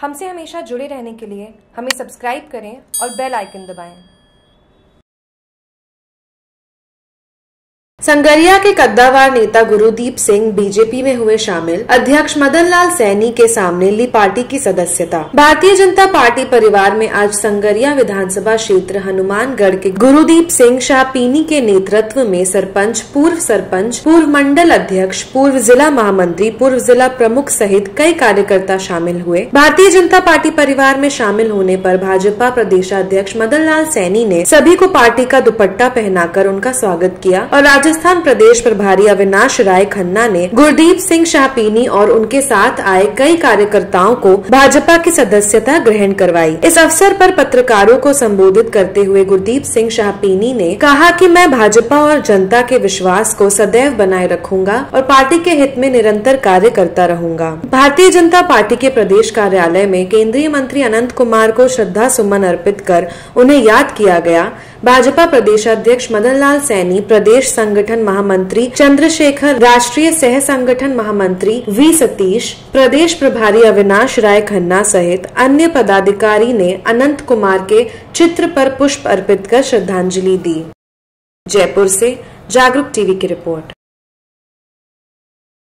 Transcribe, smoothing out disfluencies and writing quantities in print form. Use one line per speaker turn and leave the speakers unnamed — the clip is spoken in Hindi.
हमसे हमेशा जुड़े रहने के लिए हमें सब्सक्राइब करें और बेल आइकन दबाएं।
संगरिया के कद्दावार नेता गुरुदीप सिंह बीजेपी में हुए शामिल। अध्यक्ष मदन लाल सैनी के सामने ली पार्टी की सदस्यता। भारतीय जनता पार्टी परिवार में आज संगरिया विधानसभा क्षेत्र हनुमानगढ़ के गुरुदीप सिंह शाहपीनी के नेतृत्व में सरपंच, पूर्व मंडल अध्यक्ष, पूर्व जिला महामंत्री, पूर्व जिला प्रमुख सहित कई कार्यकर्ता शामिल हुए। भारतीय जनता पार्टी परिवार में शामिल होने पर भाजपा प्रदेशाध्यक्ष मदन लाल सैनी ने सभी को पार्टी का दुपट्टा पहनाकर उनका स्वागत किया और राजस्थान प्रदेश प्रभारी अविनाश राय खन्ना ने गुरदीप सिंह शाहपीनी और उनके साथ आए कई कार्यकर्ताओं को भाजपा की सदस्यता ग्रहण करवाई। इस अवसर पर पत्रकारों को संबोधित करते हुए गुरदीप सिंह शाहपीनी ने कहा कि मैं भाजपा और जनता के विश्वास को सदैव बनाए रखूंगा और पार्टी के हित में निरंतर कार्य करता रहूंगा। भारतीय जनता पार्टी के प्रदेश कार्यालय में केंद्रीय मंत्री अनंत कुमार को श्रद्धा सुमन अर्पित कर उन्हें याद किया गया। भाजपा प्रदेशाध्यक्ष मदन लाल सैनी, प्रदेश संगठन महामंत्री चंद्रशेखर, राष्ट्रीय सह संगठन महामंत्री वी सतीश, प्रदेश प्रभारी अविनाश राय खन्ना सहित अन्य पदाधिकारी ने अनंत कुमार के चित्र पर पुष्प अर्पित कर श्रद्धांजलि दी। जयपुर से जागरूक टीवी की रिपोर्ट।